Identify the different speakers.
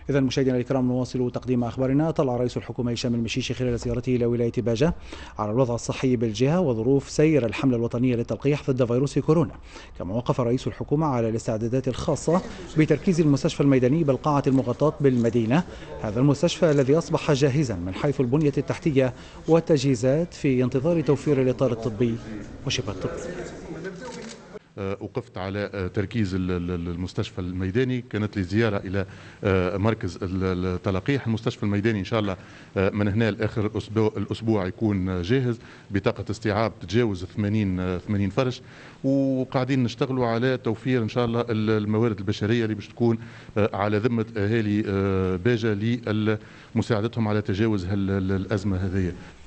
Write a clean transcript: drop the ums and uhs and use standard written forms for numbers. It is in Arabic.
Speaker 1: إذا مشاهدينا الكرام نواصل تقديم أخبارنا. طلع رئيس الحكومة هشام المشيشي خلال زيارته إلى ولاية باجة على الوضع الصحي بالجهة وظروف سير الحملة الوطنية للتلقيح ضد فيروس كورونا. كما وقف رئيس الحكومة على الاستعدادات الخاصة بتركيز المستشفى الميداني بالقاعة المغطاة بالمدينة. هذا المستشفى الذي أصبح جاهزا من حيث البنية التحتية والتجهيزات في انتظار توفير الإطار الطبي وشبه الطبي.
Speaker 2: وقفت على تركيز المستشفى الميداني. كانت لي زيارة إلى مركز التلقيح. المستشفى الميداني إن شاء الله من هنا لآخر الأسبوع يكون جاهز، بطاقة استيعاب تتجاوز 80 فرش، وقاعدين نشتغلوا على توفير إن شاء الله الموارد البشرية اللي باش تكون على ذمة أهالي باجة لمساعدتهم على تجاوز الأزمة هذه.